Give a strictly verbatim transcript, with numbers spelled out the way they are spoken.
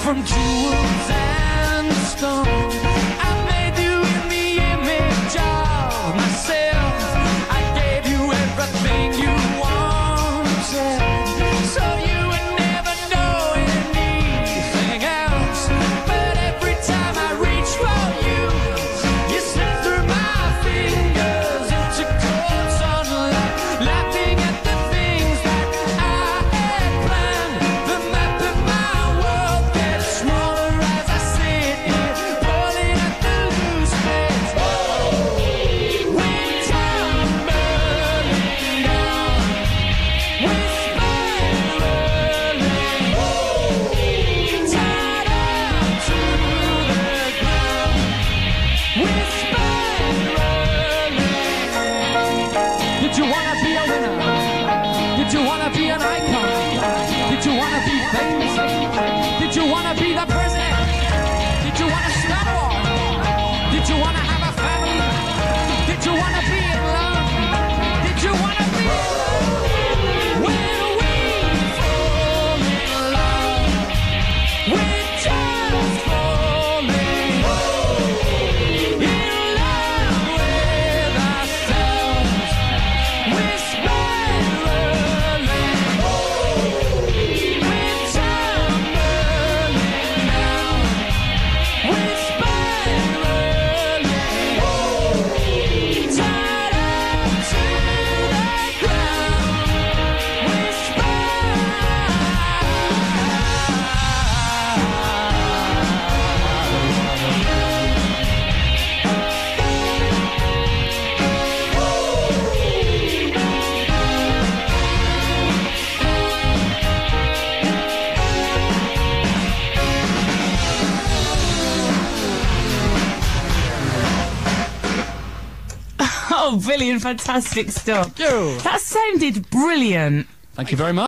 from jewels and stone. I made you in the image of myself. I gave you everything you wanted, so you would never know anything else. But every time I reach for you, you slip through my fingers into cold sunlight, laughing at the things that I had planned. The map of my world gets smaller as I sit here, pulling at the loose threads. We're tumbling down, we're spiraling, tied up to the ground. We're spiraling. Did you wanna be a winner? Did you wanna be an icon? Did you wanna be famous? Did you wanna be the president? Did you wanna start a war? Did you wanna have a family? Did you wanna be in love? Did you wanna be in love? When we fall in love, we're just falling in love with ourselves. We're spiraling, we're tumbling down, we're spiraling, tied up to the ground. We're Oh, brilliant, fantastic stuff. You. That sounded brilliant. Thank you very much.